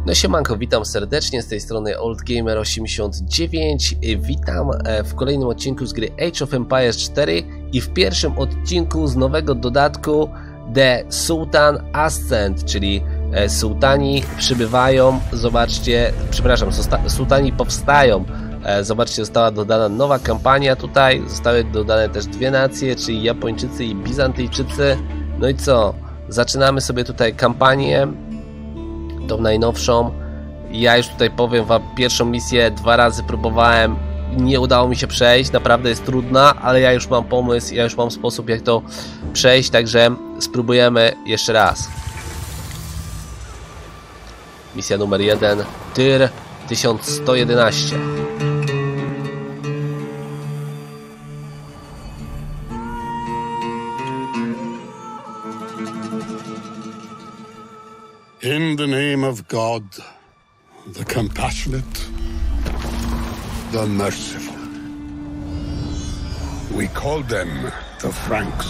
No siemanko, witam serdecznie, z tej strony OldGamer89. Witam w kolejnym odcinku z gry Age of Empires 4 i w pierwszym odcinku z nowego dodatku The Sultan Ascent, czyli sułtani przybywają, zobaczcie, przepraszam, sułtani powstają. Zobaczcie, została dodana nowa kampania tutaj, zostały dodane też dwie nacje, czyli Japończycy i Bizantyjczycy. No i co? Zaczynamy sobie tutaj kampanię, tą najnowszą. Ja już tutaj powiem wam, pierwszą misję 2 razy próbowałem, nie udało mi się przejść, naprawdę jest trudna, ale ja już mam pomysł, ja już mam sposób, jak to przejść, także spróbujemy jeszcze raz. Misja numer 1, Tyr 1111. In the name of God, the compassionate, the merciful. We call them the Franks.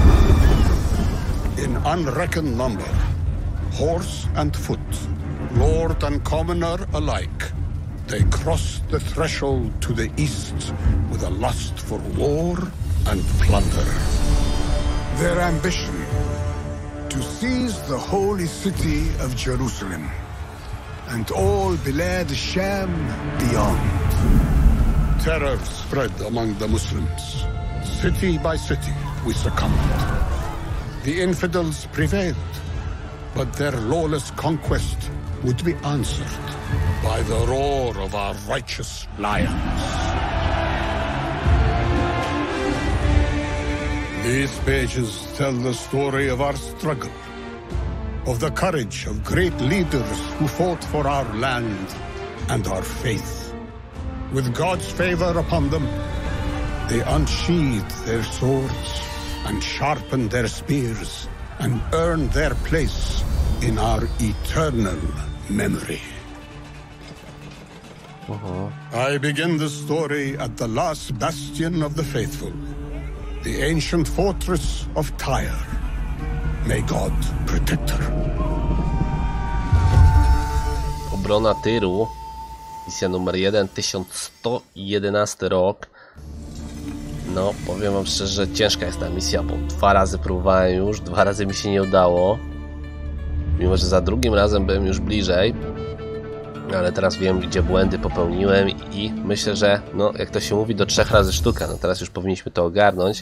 In unreckoned number, horse and foot, lord and commoner alike, they crossed the threshold to the east with a lust for war and plunder. Their ambition: to seize the holy city of Jerusalem and all Bilad Sham beyond. Terror spread among the Muslims. City by city, we succumbed. The infidels prevailed, but their lawless conquest would be answered by the roar of our righteous lions. These pages tell the story of our struggle, of the courage of great leaders who fought for our land and our faith. With God's favor upon them, they unsheathed their swords and sharpened their spears and earned their place in our eternal memory. I begin the story at the last bastion of the faithful, the ancient fortress of Tyre. May God protect her. Obrona Tyru, misja numer 1, 1111 rok. No, powiem wam szczerze, że ciężka jest ta misja, bo 2 razy próbowałem już, 2 razy mi się nie udało. Mimo że za drugim razem byłem już bliżej. Ale teraz wiem, gdzie błędy popełniłem i myślę, że no, jak to się mówi, do 3 razy sztuka. No teraz już powinniśmy to ogarnąć.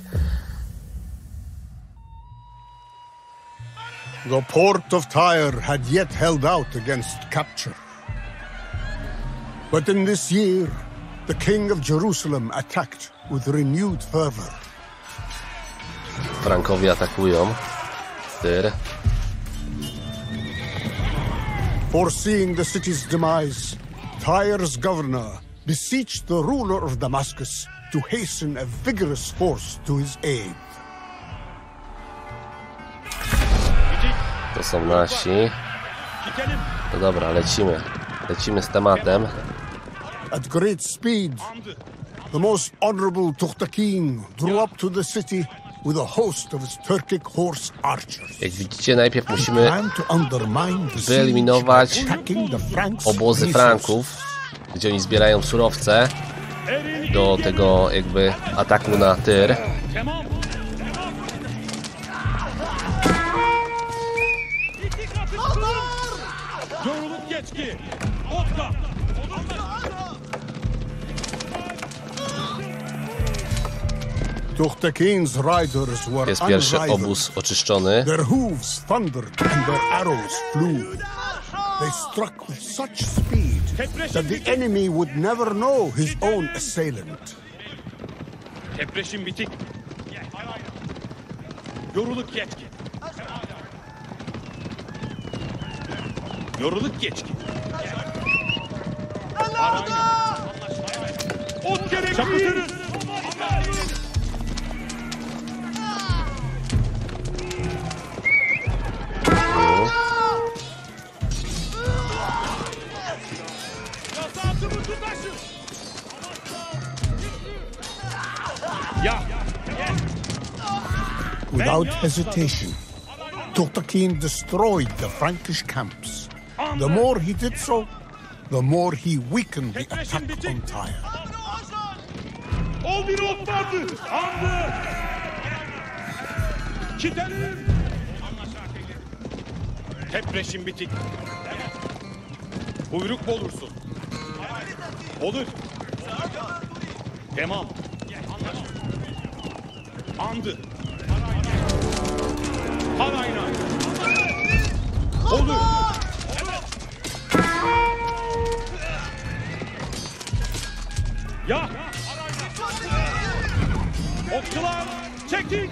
The port of Tyre had yet held out against capture. But in this year, the king of Jerusalem attacked with renewed fervor. Frankowie atakują Tyr. Foreseeing the city's demise, Tyre's governor beseeched the ruler of Damascus to hasten a vigorous force to his aid. To są nasi. No dobra, lecimy. Lecimy z tematem. At great speed, the most honorable Tukhtakin drew up to the city with a host of his Turkic horse archers. Jak widzicie, najpierw musimy wyeliminować obozy Franków, gdzie oni zbierają surowce do tego jakby ataku na Tyr. Jest pierwszy obóz oczyszczony. Their hooves thundered and their arrows flew. They struck with such speed that the enemy would never know his own assailant. Tepreşim bitik. Yoruluk geçki. Yoruluk geçki. Ot gerekli. Without hesitation, Tukhtakin destroyed the Frankish camps. The more he did so, the more he weakened the attack on Tyre. Ol bir ok vardı. Andı. Gidelim. Tepreşim bitik. Buyruk olursun. Olur. Tamam. Andı. Harayna. Olur. Ya. Okçular çekin.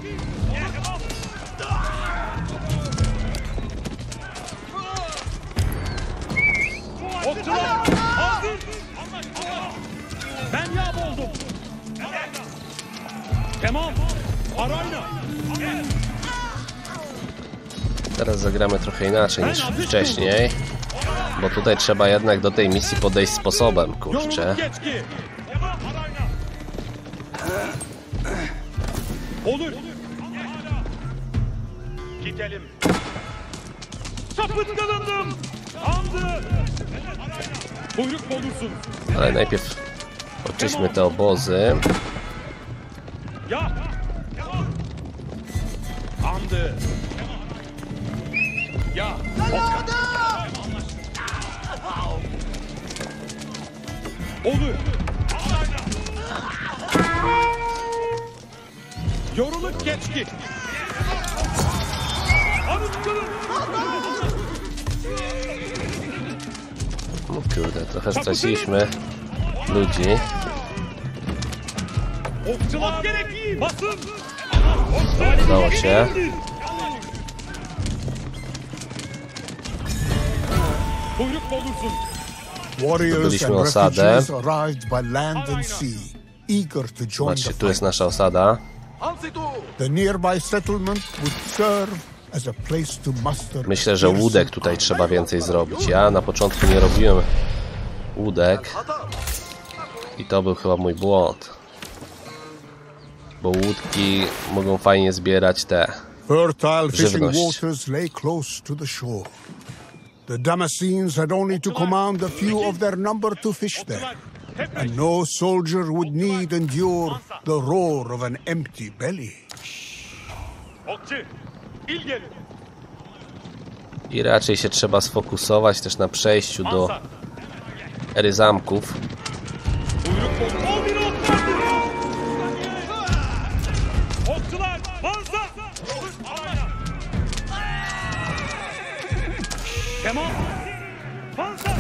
Okçular hazır. Ben yağ oldum. Tamam. Arayna. Teraz zagramy trochę inaczej niż wcześniej, bo tutaj trzeba jednak do tej misji podejść sposobem, kurczę. Olur. Gidelim. Sapıtkalındım. Andı. Buyruk olursun. Ale najpierw oczyśmy te obozy. Ya. Andı. Ya. Olur. Yoruluk geçki. No kurde, trochę straciliśmy ludzi. Okçular basın. Udało się. Buyruk olursun. Warriors and refugees arrived by land and sea, eager to join the Patrzcie, tu jest fight. nasza osada. The nearby settlement would serve as a place to muster. Myślę, że łódek tutaj trzeba więcej zrobić. Ja na początku nie robiłem łódek i to był chyba mój błąd, bo łódki mogą fajnie zbierać te Fertile fishing żywność. waters lay close to the shore. The Damascenes had only to command a few of their number to fish there, and no soldier would need endure the roar of an empty belly. Okçu. İl gelin. I raczej się trzeba sfokusować też na przejściu do ery zamków. Buyruk olur. Ol bir ok vardı. Okçular bansa. Tamam. Bansa.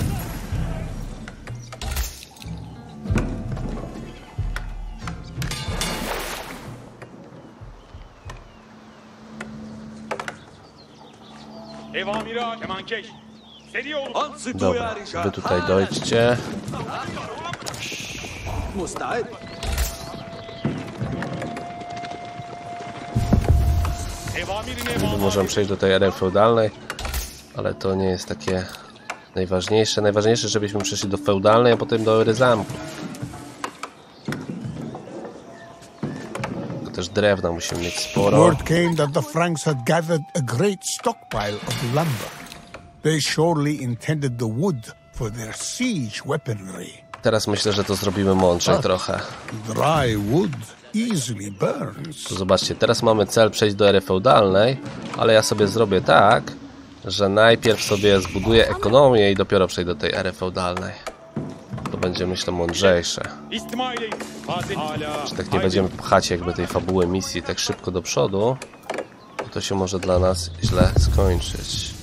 Evamira kemankeş. Seri olun. Dobra, wy tutaj dojdźcie. Możemy przejść do tej ery feudalnej, ale to nie jest takie najważniejsze. Najważniejsze, żebyśmy przeszli do feudalnej, a potem do ery zamków. Tylko też drewna musimy mieć sporo. Word came that the Franks had gathered a great stockpile of lumber. They surely intended the wood for their siege weaponry. Teraz myślę, że to zrobimy mądrzej trochę. Dry wood easily burns. To zobaczcie, teraz mamy cel przejść do ery feudalnej, ale ja sobie zrobię tak, że najpierw sobie zbuduję ekonomię i dopiero przejdę do tej ery feudalnej. To będzie, myślę, mądrzejsze. Że tak nie będziemy pchać jakby tej fabuły misji tak szybko do przodu, bo to się może dla nas źle skończyć.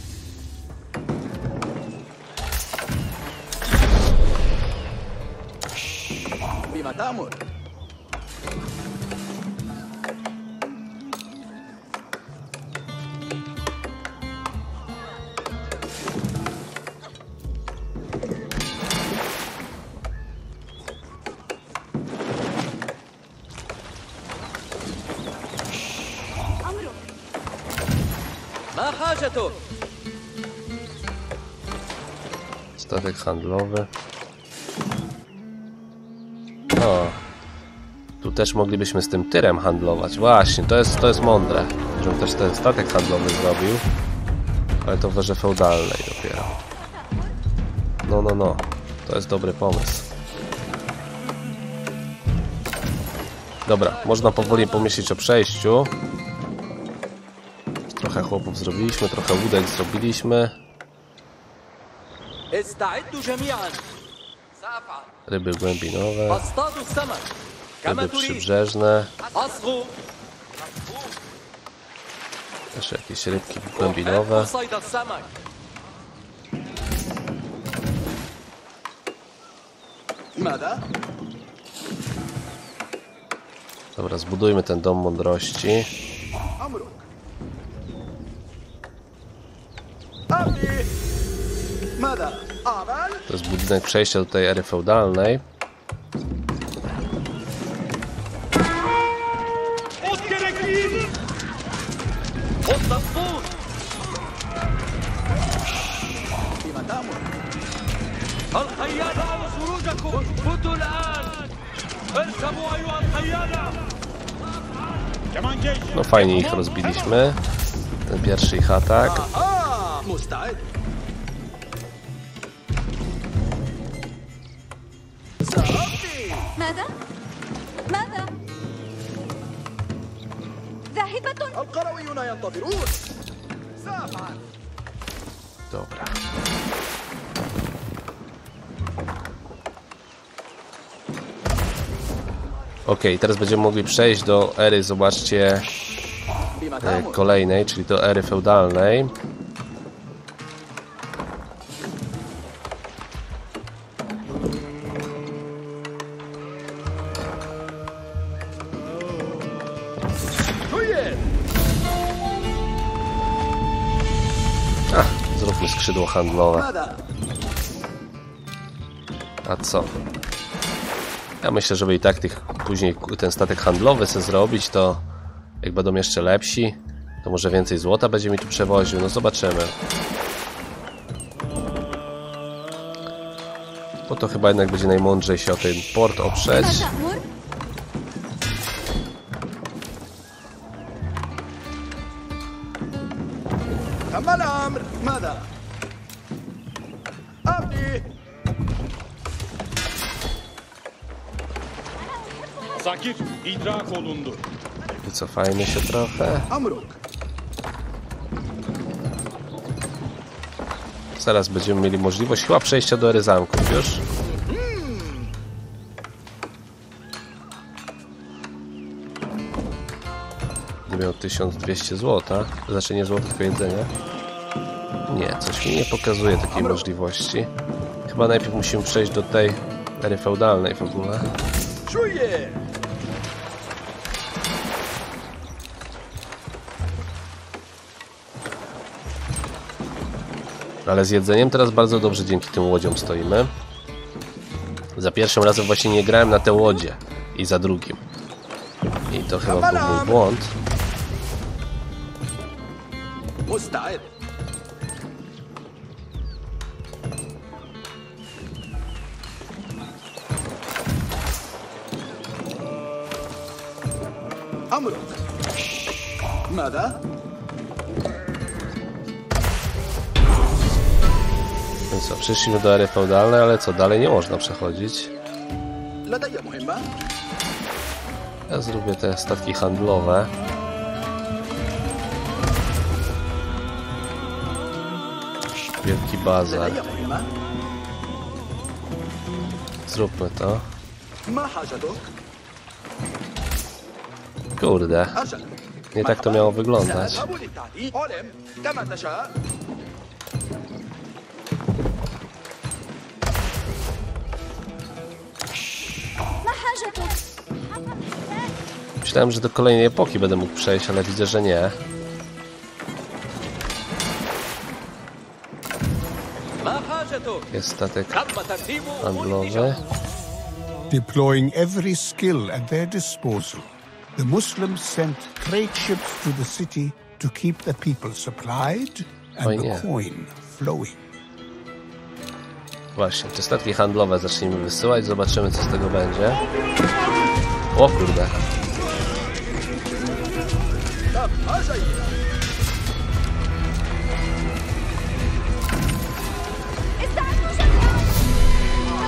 Statek handlowy. O, tu też moglibyśmy z tym tyrem handlować. Właśnie, to jest mądre, żebym też ten statek handlowy zrobił, ale to w erze feudalnej dopiero. No. To jest dobry pomysł. Dobra, można powoli pomyśleć o przejściu. Trochę chłopów zrobiliśmy, trochę łódek zrobiliśmy. Ryby głębinowe. Ryby przybrzeżne. Też jakieś rybki głębinowe. Dobra, zbudujmy ten dom mądrości. To jest budynek przejścia do tej ery feudalnej. No fajnie ich rozbiliśmy. Ten pierwszy ich atak. Dobra. Ok, teraz będziemy mogli przejść do ery, zobaczcie, kolejnej, czyli do ery feudalnej. Zróbmy skrzydło handlowe. A co? Ja myślę, żeby i tak później ten statek handlowy chcę zrobić, to jak będą jeszcze lepsi, to może więcej złota będzie mi tu przewoził, no zobaczymy. Bo to chyba jednak będzie najmądrzej się o ten port oprzeć. Zakir idrak olundu. Wycofajmy się trochę. Zaraz będziemy mieli możliwość chyba przejścia do ery zamków już. Będę miał 1200 złota. Znaczy nie złota, tylko jedzenia. Nie, coś mi nie pokazuje takiej możliwości. Chyba najpierw musimy przejść do tej ery feudalnej w ogóle. Ale z jedzeniem teraz bardzo dobrze dzięki tym łodziom stoimy. Za pierwszym razem właśnie nie grałem na te łodzie. I za drugim. I to chyba był mój błąd. No co, przyszliśmy do ery feudalnej, ale co, dalej nie można przechodzić. Ja zrobię te statki handlowe. Wielki bazar. Zróbmy to. Kurde. Nie tak to miało wyglądać. Myślałem, że do kolejnej epoki będę mógł przejść, ale widzę, że nie. Jest statek handlowy. Deploying every skill at their disposal, the Muslims sent trade ships to the city to keep the people supplied and the coin flowing. Właśnie, te statki handlowe zacznijmy wysyłać, zobaczymy, co z tego będzie. O kurde.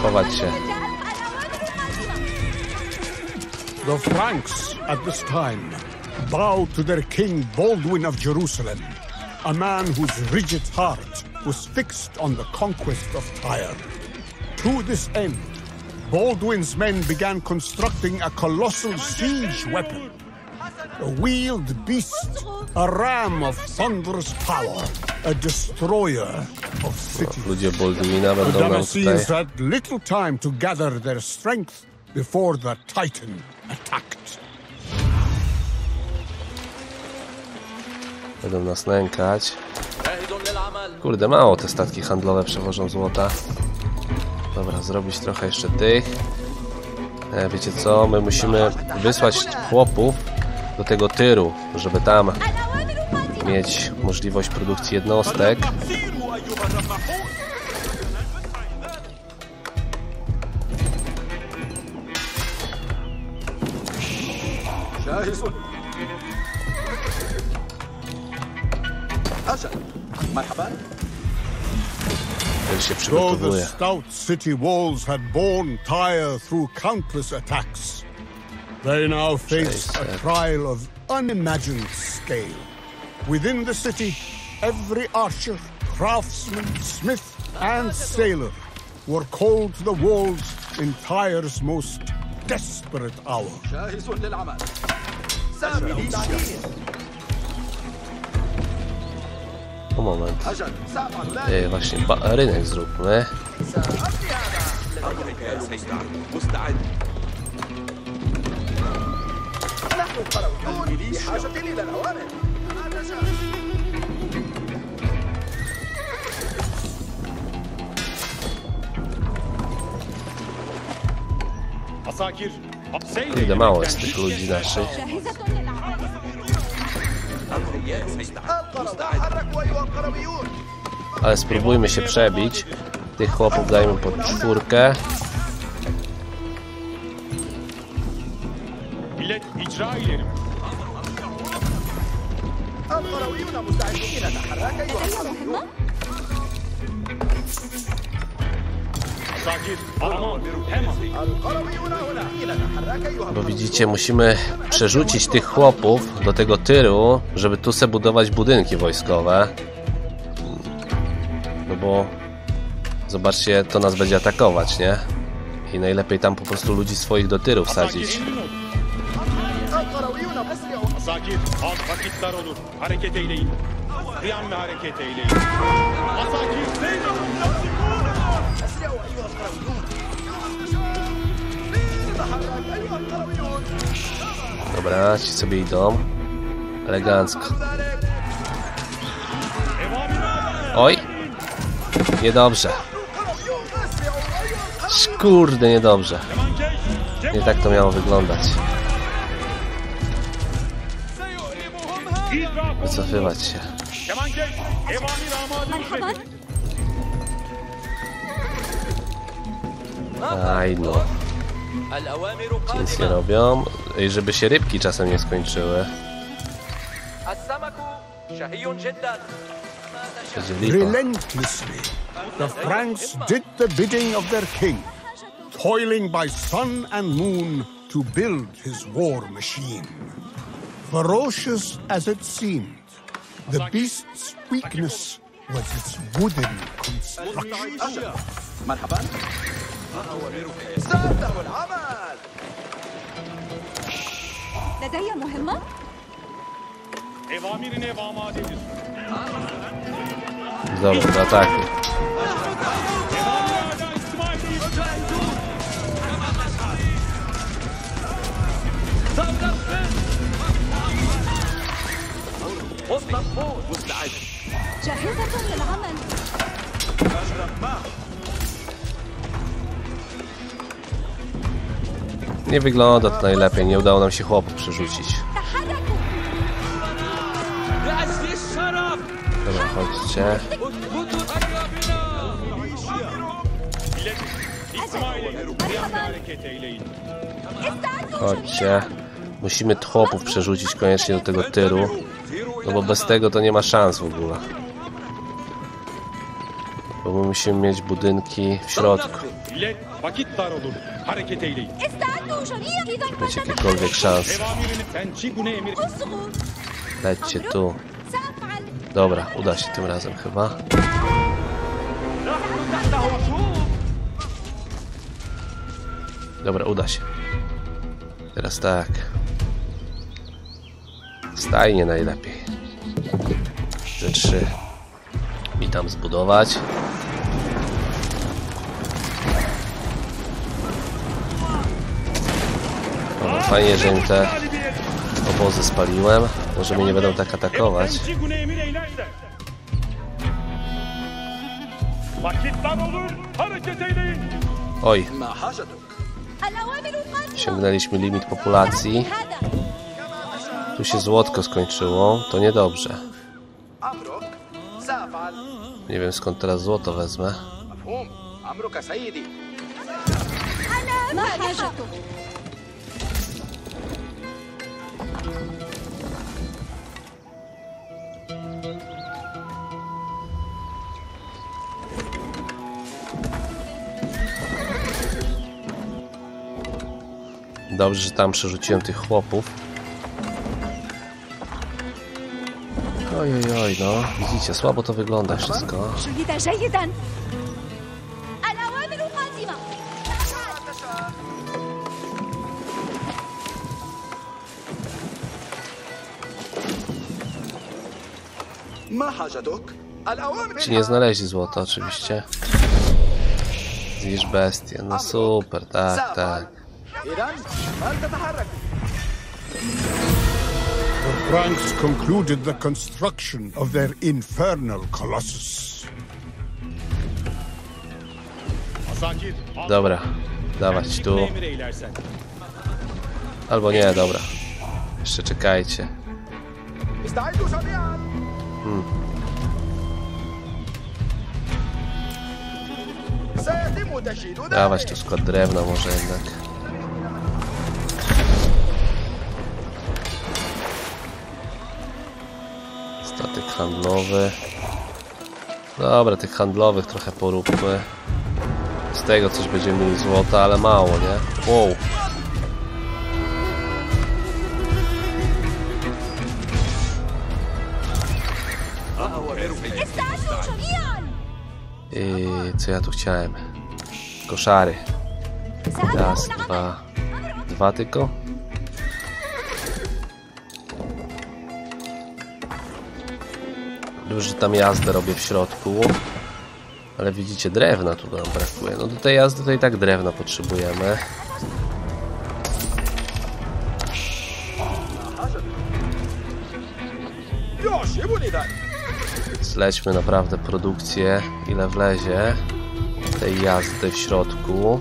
chować się. The Franks at this time bowed to their king Baldwin of Jerusalem, a man whose rigid heart was fixed on the conquest of Tyre. To this end, Baldwin's men began constructing a colossal siege weapon, a wheeled beast, a ram of thunderous power, a destroyer of cities. Ludzie Baldwina The będą nam tutaj... Damascenes had little time to gather their strength before the Titan attacked. Będą nas nękać. Kurde, mało te statki handlowe przewożą złota. Dobra, zrobić trochę jeszcze tych. Wiecie co? My musimy wysłać chłopów do tego Tyru, żeby tam mieć możliwość produkcji jednostek. Się Though the przygotowuje. stout city walls had borne Tyre through countless attacks, they now faced a trial of unimagined scale. Within the city, every archer, craftsman, smith, and sailor were called to the walls in Tyre's most desperate hour. O moment. Właśnie rynek zróbmy. Asakir, Kurde, mało jest tych ludzi naszych. Ale spróbujmy się przebić. Tych chłopów dajmy pod 4. millet icra ileri. Asakir, aman, hemen. Bo widzicie, musimy przerzucić tych chłopów do tego Tyru, żeby tu se budować budynki wojskowe. No bo zobaczcie, to nas będzie atakować, nie? I najlepiej tam po prostu ludzi swoich do Tyru wsadzić. Asakir, az vakitler olur. Hareket eyleyin. Kıyamla hareket eyleyin. Asakir, seyredin. Dobra, ci sobie idą. Elegancko. Oj! Niedobrze. Kurde, niedobrze. Nie tak to miało wyglądać. Wycofywać się. Aj no. Nic nie robią. I żeby się rybki czasem nie skończyły. Będzie lipa. Relentlessly, the Franks did the bidding of their king, toiling by sun and moon to build his war machine. Ferocious as it seemed, the beast's weakness was its wooden construction. لدي مهمة؟ Evamirine vamadedir. Dobra, do ataku. جاهزة للعمل. Nie wygląda to najlepiej, nie udało nam się chłopów przerzucić. Dobra, chodźcie. Chodźcie. Musimy chłopów przerzucić koniecznie do tego Tyru. No bo bez tego to nie ma szans w ogóle. Bo my musimy mieć budynki w środku. Millet, vakit dar olur. Hareket eyleyin. استعدوا جميعا إذا Macie jakiekolwiek szans. Evamirini Tençigune emir. اصغوا. Lećcie tu. سأفعل. Dobra, uda się tym razem chyba. Dobra, uda się. Teraz tak. Stajnie najlepiej. Te 3. Mi tam zbudować. Dobra, fajnie, że im te obozy spaliłem. Może mnie nie będą tak atakować. Tençigune emir eyleyin. Vakit dar olur. Hareket eyleyin. Oj, الأوامر القادمة. sięgnęliśmy limit populacji. هذا. Tu się złotko skończyło. To niedobrze. أمرك سأفعل. Nie wiem skąd teraz złoto wezmę. مفهوم أمرك سيدي. ما حاجتك؟ Dobrze, że tam przerzuciłem tych chłopów. Oj, no. Widzicie, słabo to wygląda wszystko. جيدا جيدا. الأوامر القادمة. ما حاجتك؟ الأوامر. Ci nie znaleźli złota oczywiście. Zniszcz bestię. No super, tak, tak. إذا فلتتحرك. The Franks concluded the construction of their infernal colossus. Asakir. Dobra, dawać tu. Emir eylersen. Albo nie, dobra. Jeszcze czekajcie. استعدوا جميعا. سيتم تشييد Dawać tu ذلك. skład drewna może jednak. Statek handlowy. Dobra, tych handlowych trochę poróbmy. Z tego coś będziemy mieli złota, ale mało, nie? Wow. استعدوا جميعا. I co ja tu chciałem? Koszary. Raz, سأبدأ dwa. العمل. Dwa tylko? Dobrze, że tam jazdę robię w środku. Ale widzicie, drewna tu nam brakuje. No do tej jazdy to i tak drewna potrzebujemy. يعجبني ذلك. Zlećmy naprawdę produkcję, ile wlezie tej jazdy w środku.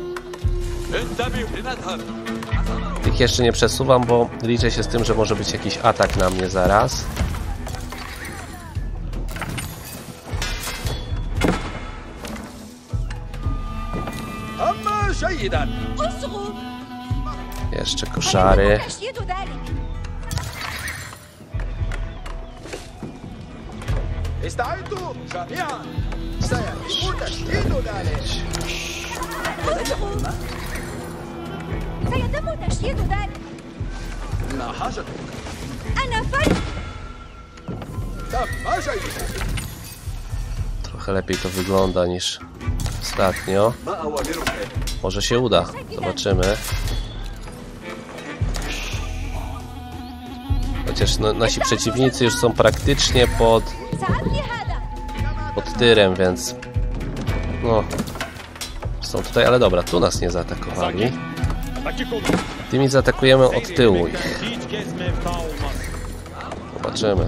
Tych jeszcze nie przesuwam, bo liczę się z tym, że może być jakiś atak na mnie zaraz. أما جيدا. اصغوا. Jeszcze koszary. تشييد ذلك. استعدوا جميعا. سيتم تشييد ذلك. اصغوا. سيتم تشييد ذلك. ما حاجتك؟ أنا فرد. تم جيدا. Trochę lepiej to wygląda niż ostatnio. ما أوامرك؟ Może się uda. Zobaczymy. Chociaż no, nasi przeciwnicy już są praktycznie سأبني هذا. pod tyrem, więc no są tutaj, ale dobra, tu nas nie zaatakowali. Dakik olun. Tymi zaatakujemy od tyłu ich. Hiç kez mevta olmaz. Zobaczymy.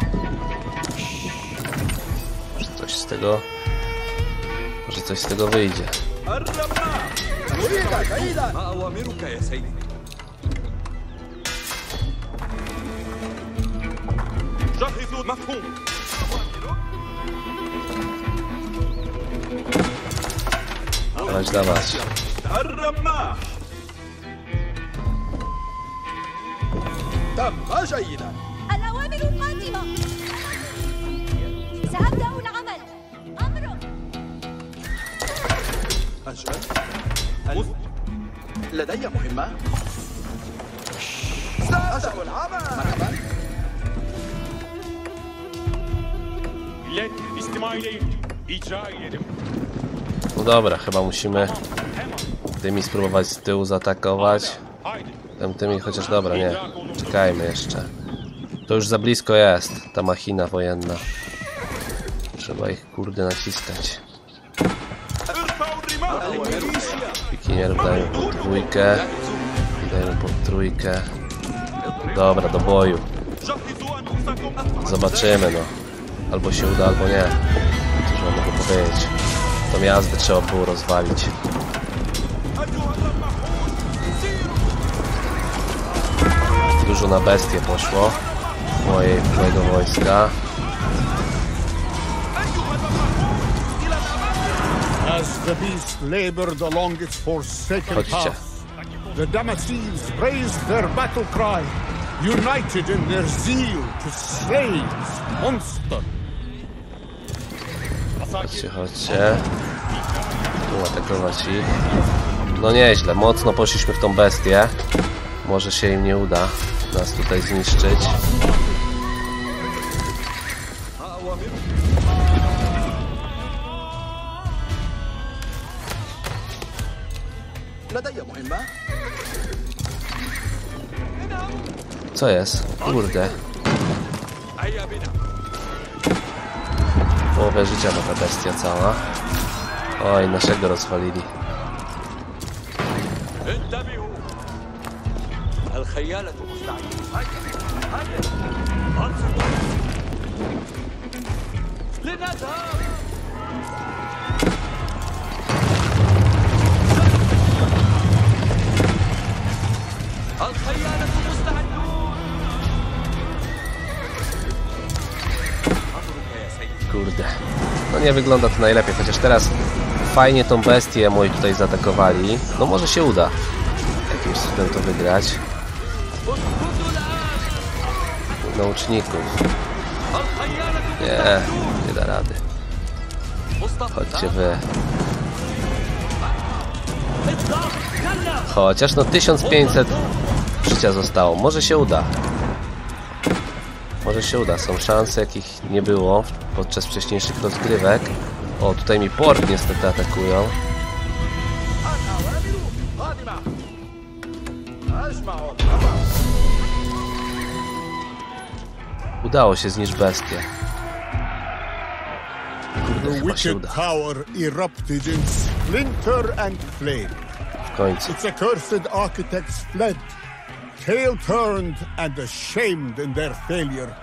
Może coś z tego wyjdzie. الرماح. أريد جيدا. ما أوامرك يا سيدي؟ جهزوا مفهوم. Dawać. الرماح. تم جيدا. الأوامر القادمة. سأبدأ العمل. أمرك. أجل لدي مهمة. أجل العمل. مرحبا. Millet istima eyleyin. İcra eyledim. No dobra, chyba musimy tymi spróbować z tyłu zaatakować. Tymi, chociaż dobra, nie. Czekajmy jeszcze. To już za blisko jest, ta machina wojenna. Trzeba ich, kurde, naciskać. Pikinierów dajmy pod dwójkę. Dajmy pod trójkę. Dobra, do boju. Zobaczymy, no. Albo się uda, albo nie. Cóż wam mogę powiedzieć. Tą jazdę trzeba było rozwalić. Dużo na bestie poszło mojego wojska. As the beast labored along its forsaken Chodźcie. path, the Damascenes raised their battle cry, united in their zeal to slay this monster. Chodźcie, chodźcie. Tu atakować ich. No nieźle, mocno poszliśmy w tą bestię. Może się im nie uda nas tutaj zniszczyć. لدي مهمة. Co jest? Kurde. هيا بنا. Połowę życia ma ta bestia cała. Oj, naszego rozwalili. انتبهوا. الخيالة مستعدة. هيا. انصتوا. لنذهب. الخيالة مستعدون. أمرك يا سيدي. Kurde. No nie wygląda to najlepiej, chociaż teraz fajnie tą bestię moi tutaj zaatakowali. No może się uda jakimś cudem to wygrać. Nauczników. Nie da rady. Chodźcie wy. Chociaż no 1500 życia zostało. Może się uda. Może się uda. Są szanse, jakich nie było podczas wcześniejszych rozgrywek. O, tutaj mi port niestety atakują. Udało się zniszczyć bestię. Kurde, The chyba się wicked uda. tower erupted in splinter and flame. W końcu. Its accursed architects fled, tail turned and ashamed in their failure.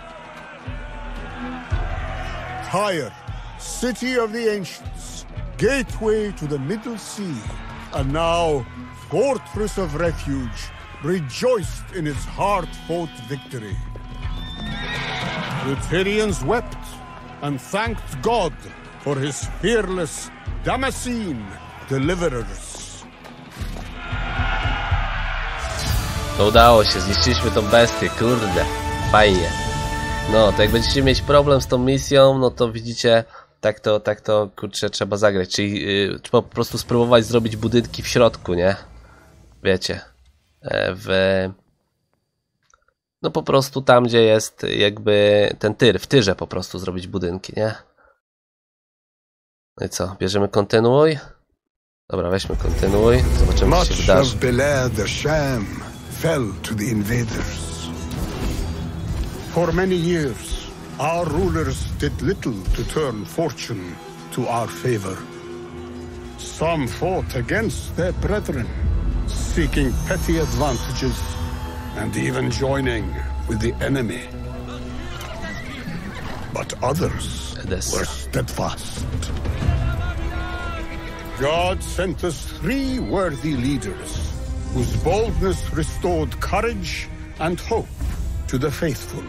Tyre, city of the ancients, gateway to the Middle Sea, and now fortress of refuge, rejoiced in its hard-fought victory. The Tyrians wept and thanked God for his fearless Damascene deliverers. To udało się, zniszczyliśmy tą bestię, kurde, fajnie. No, to jak będziecie mieć problem z tą misją, no to widzicie, tak to, kurczę, trzeba zagrać. Czyli trzeba po prostu spróbować zrobić budynki w środku, nie? Wiecie, no po prostu tam, gdzie jest jakby ten tyr, w tyrze po prostu zrobić budynki, nie? No i co, bierzemy kontynuuj? Dobra, weźmy kontynuuj, zobaczymy co się Much wydarzy. of Belad Sham fell to the invaders. For many years, our rulers did little to turn fortune to our favor. Some fought against their brethren, seeking petty advantages and even joining with the enemy. But others were steadfast. God sent us 3 worthy leaders, whose boldness restored courage and hope to the faithful.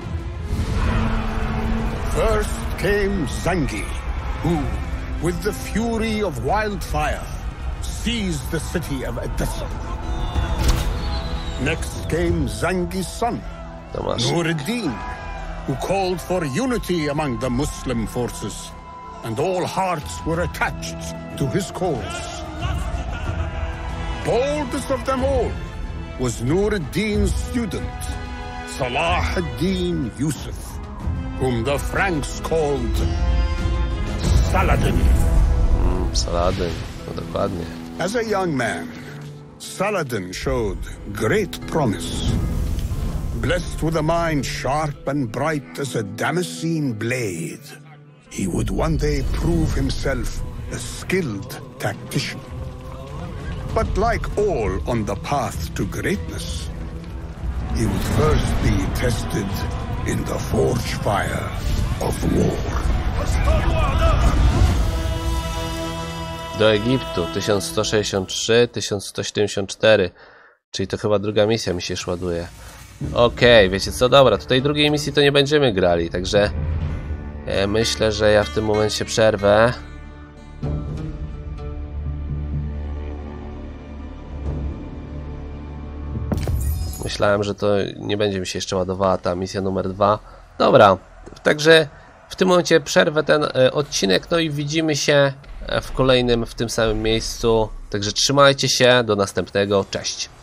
First came Zangi, who, with the fury of wildfire, seized the city of Edessa. Next came Zangi's son, Nuruddin, who called for unity among the Muslim forces, and all hearts were attached to his cause. boldest of them all was Nur ad-Din's student, Salah ad-Din Yusuf, whom the Franks called Saladin. Saladin, no dokładnie. As a young man, Saladin showed great promise. Blessed with a mind sharp and bright as a Damascene blade, he would one day prove himself a skilled tactician. But like all on the path to greatness, he would first be tested in the forge fire of war. Do Egiptu 1163, 1174, czyli to chyba druga misja mi się już ładuje. Okej, wiecie co, dobra, tutaj drugiej misji to nie będziemy grali, także myślę, że ja w tym momencie przerwę. Myślałem, że to nie będzie mi się jeszcze ładowała ta misja numer 2. Dobra, także w tym momencie przerwę ten odcinek, no i widzimy się w kolejnym, w tym samym miejscu. Także trzymajcie się, do następnego, cześć.